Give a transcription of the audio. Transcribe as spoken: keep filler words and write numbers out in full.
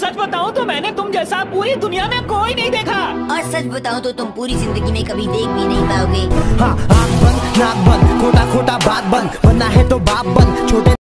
सच बताऊं तो मैंने तुम जैसा पूरी दुनिया में कोई नहीं देखा। और सच बताऊं तो तुम पूरी जिंदगी में कभी देख भी नहीं पाओगे। हाँ, आँख बंद नाक बंद, खोटा खोटा बात बंद, बनना है तो बाप बंद, छोटे